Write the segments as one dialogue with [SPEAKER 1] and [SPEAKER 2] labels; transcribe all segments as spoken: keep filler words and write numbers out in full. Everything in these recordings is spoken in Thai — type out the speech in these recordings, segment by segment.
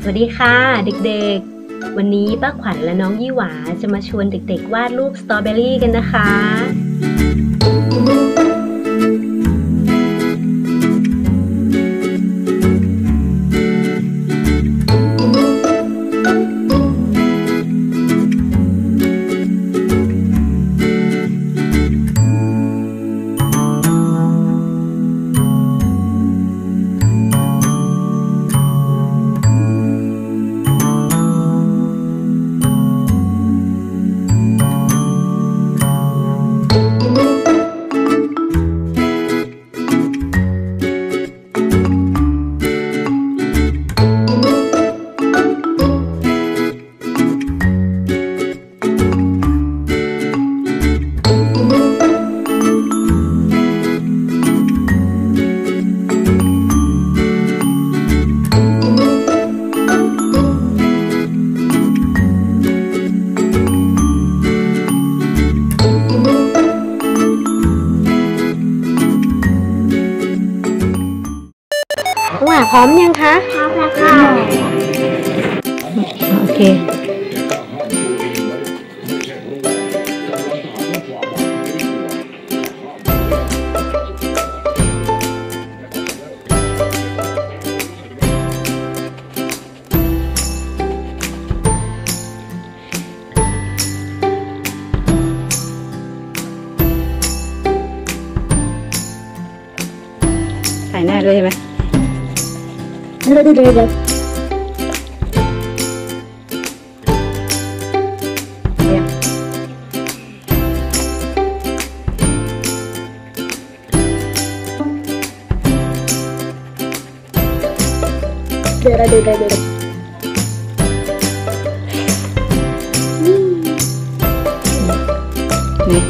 [SPEAKER 1] วัสดีค่ะเด็กๆวันนี้ป้าขวัญและน้องยี่หวาจะมาชวนเด็กๆวาดรูปสตรอเบอรี่กันนะคะว่าพร้อมยังคะพร้อมแล้วค่ะโอเคใส่หน้าด้วยใช่ไหมเดี๋ยวเดี๋ยวเดี๋ยวเดี๋ยวเดี๋ยวเดี๋ยวเดี๋ยวนี่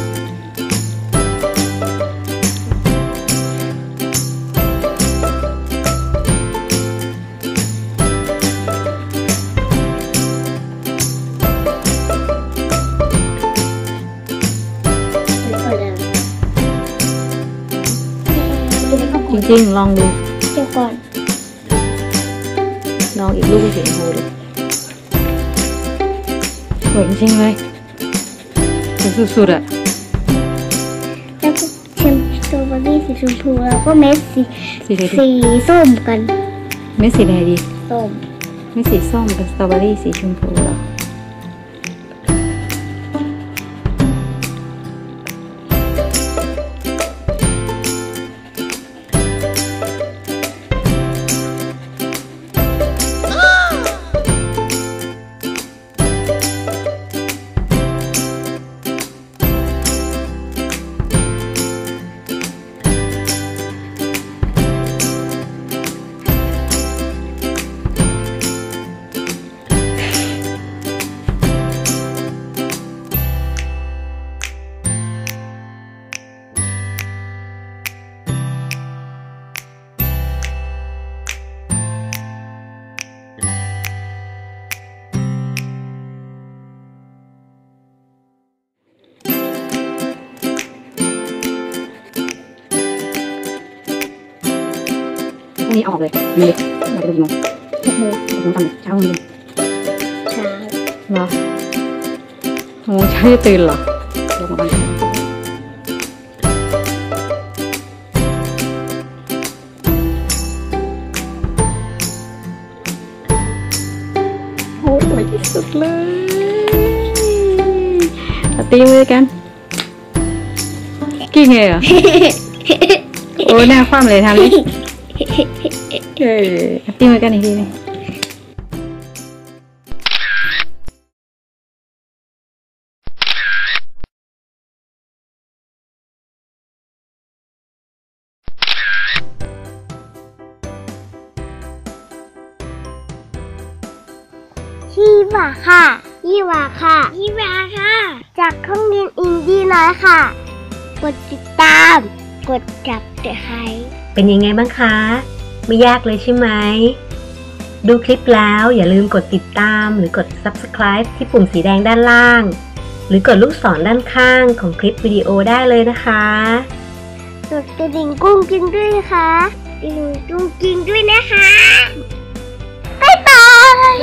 [SPEAKER 1] จริงๆลองดูเดี๋ยวก่อนลองอีกลูกสีชมพูดิสวยจริงๆเลยสุดๆอ่ะ
[SPEAKER 2] แล้วก็เชมสตรอเบอรี่สีชมพูแล้วก็เม็ดสีสีส้มกัน
[SPEAKER 1] เม็ดสีอะไรดี
[SPEAKER 2] ส้ม
[SPEAKER 1] เม็ดสีส้มกับสตรอเบอรี่สีชมพูเหรอนี่ออกเลยนี่เราไปดูมั้งหกโมงหกโมงตอนเช้าเลย
[SPEAKER 2] เช้า
[SPEAKER 1] เหรอหกโมงเช้าจะตื่นเหรอเดี๋ยวมาบ้านโอ้สวยที่สุดเลยตีมือกันกี่ไงอ่ะโอ้หน้าคว่ำเลยทำนี้เออตีมือกันอีกทีนึง
[SPEAKER 2] ยี่หว่าค่ะยี่หว่าค่ะยี่หว่าค่ะจากห้องเรียนอินดี้น้อยค่ะกดติดตามกดจับเดี๋ยวใคร
[SPEAKER 1] เป็นยังไงบ้างคะไม่ยากเลยใช่ไหมดูคลิปแล้วอย่าลืมกดติดตามหรือกด ซับสไครบ์ ที่ปุ่มสีแดงด้านล่างหรือกดลูกศรด้านข้างของคลิปวิดีโอได้เลยนะคะ
[SPEAKER 2] กดกระดิ่งกุ้งกิ้งด้วยนะคะกระดิ่งกุ้งกิ้งด้วยนะคะบ๊ายบายาย